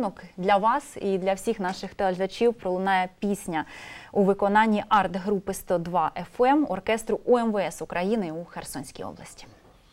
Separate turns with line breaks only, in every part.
подарунок для вас і для всіх наших телеглядачів пролунає пісня у виконанні арт-групи 102 FM оркестру УМВС України у Херсонській області.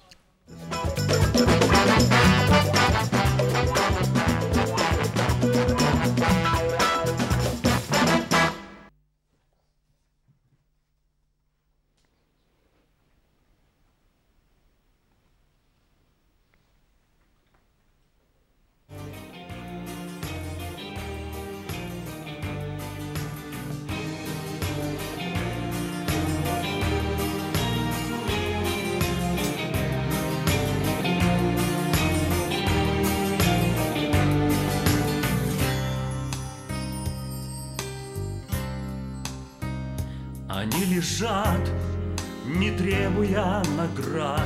Они лежат, не требуя наград.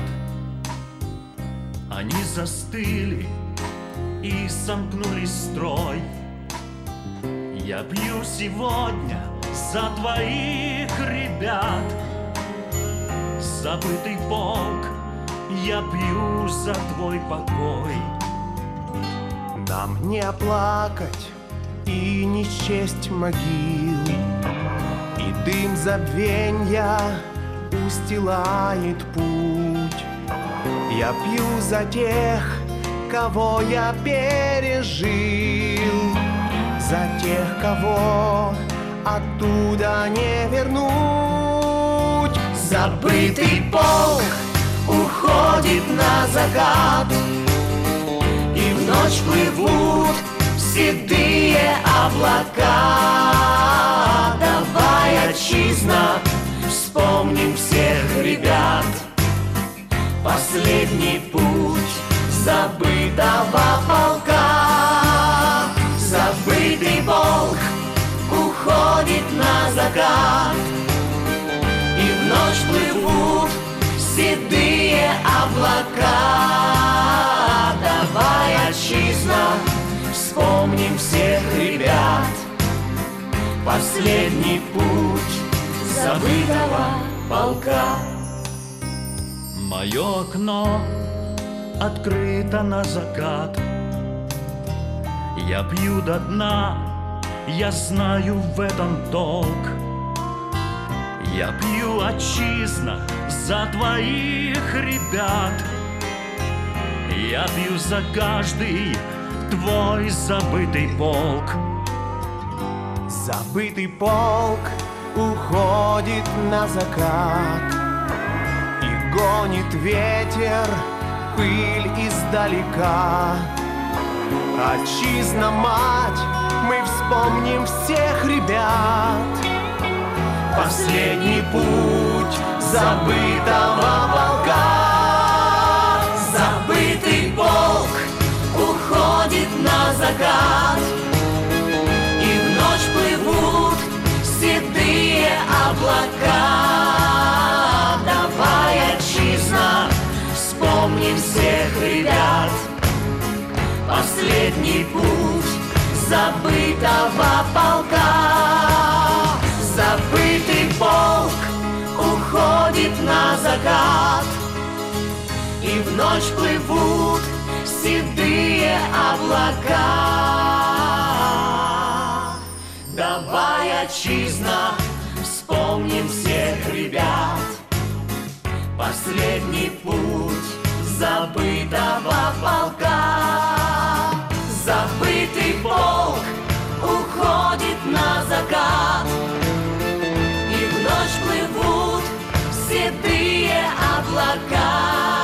Они застыли и сомкнулись в строй. Я пью сегодня за твоих ребят. Забытый полк, я пью за твой покой.
Нам не оплакать и не счесть могил, и дым забвенья устилает путь. Я пью за тех, кого я пережил, за тех, кого оттуда не вернуть. Забытый полк уходит на закат, и в ночь плывут седые облака. Давай, отчизна, вспомним всех ребят. Последний путь забытого полка. Забытый полк уходит на закат, и в ночь плывут седые облака. Давай, отчизна, вспомним всех ребят. Последний путь забытого полка.
Мое окно открыто на закат. Я пью до дна, я знаю в этом толк. Я пью, отчизна, за твоих ребят. Я пью за каждый твой забытый полк.
Забытый полк уходит на закат, и гонит ветер пыль издалека. Отчизна, мать, мы вспомним всех ребят. Последний путь забытого полка. Забытый полк уходит на закат, и в ночь плывут седые облака. Давай, отчизна, вспомним всех ребят. Последний путь забытого полка. Забытый полк уходит на закат, и в ночь плывут седые облака. Давай, отчизна, вспомним всех ребят. Последний путь забытого полка. Забытый полк уходит на закат, и в ночь плывут седые облака.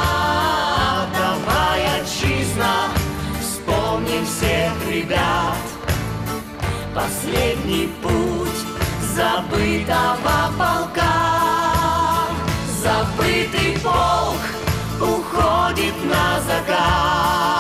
Давай, отчизна, вспомним всех ребят. Последний путь забытого полка. Забытый полк уходит на закат.